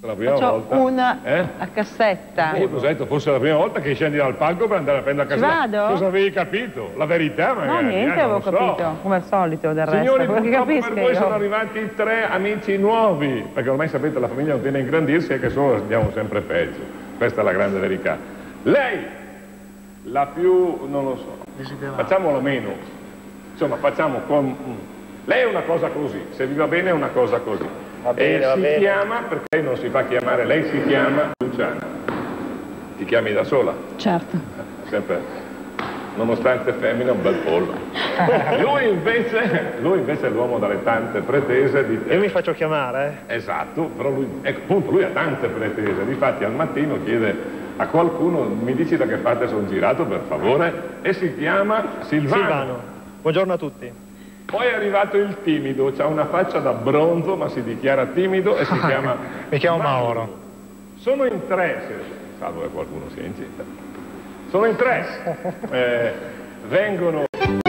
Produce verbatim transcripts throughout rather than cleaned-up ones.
La prima Faccio volta. una eh? a cassetta. Oh, cos'è? Forse la prima volta che scendi dal palco per andare a prendere a Ci casa. vado? Cosa avevi capito? La verità magari. No, niente, eh, avevo non lo so. capito, come al solito del resto. Signori, Perché purtroppo capisco per voi io. sono arrivati tre amici nuovi, perché ormai sapete la famiglia non tiene a ingrandirsi e che solo andiamo sempre peggio. Questa è la grande verità. Lei, la più, non lo so, facciamolo meno, insomma facciamo con... Lei è una cosa così, se vi va bene è una cosa così. Va bene, e va si bene. chiama, perché lei non si fa chiamare, lei si chiama Luciana. Ti chiami da sola? Certo. Sempre, nonostante femmina, un bel pollo. lui, invece, lui invece è l'uomo dalle tante pretese di... Io mi faccio chiamare, eh? Esatto, però lui, ecco, appunto, lui ha tante pretese, difatti al mattino chiede a qualcuno, mi dici da che parte sono girato per favore, e si chiama Silvano. Silvano. Buongiorno a tutti. Poi è arrivato il timido, ha una faccia da bronzo ma si dichiara timido e si chiama... Mi chiamo Mauro. Mauro. Sono in tre, se, salvo che qualcuno sia incinta. Sono in tre, eh, vengono...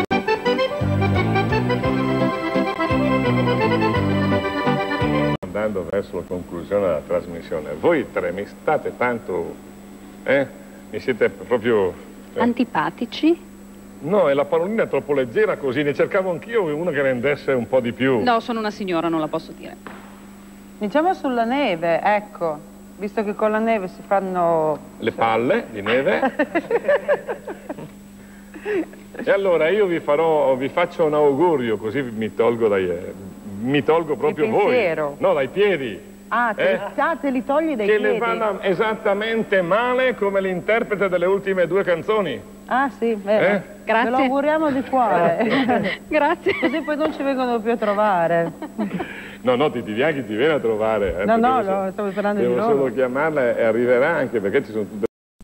Andando verso la conclusione della trasmissione, voi tre mi state tanto, eh? Mi siete proprio... eh? Antipatici? No, e la parolina è troppo leggera così, ne cercavo anch'io una che rendesse un po' di più. No, sono una signora, non la posso dire. Diciamo sulla neve, ecco, visto che con la neve si fanno... Le palle di neve. E allora io vi farò, vi faccio un augurio, così mi tolgo dai... mi tolgo proprio Il voi. pensiero. No, dai piedi. Ah, te, Eh? ah, te li togli dai Che piedi? le vada esattamente male come l'interprete delle ultime due canzoni. Ah sì, vero. Eh? Grazie. Ve lo auguriamo di cuore. Grazie. Così poi non ci vengono più a trovare. No, no, ti dirà chi ti viene a trovare. Eh, No, no, perché no, stavo sperando devo di loro. solo chiamarla e arriverà, anche perché ci sono tutte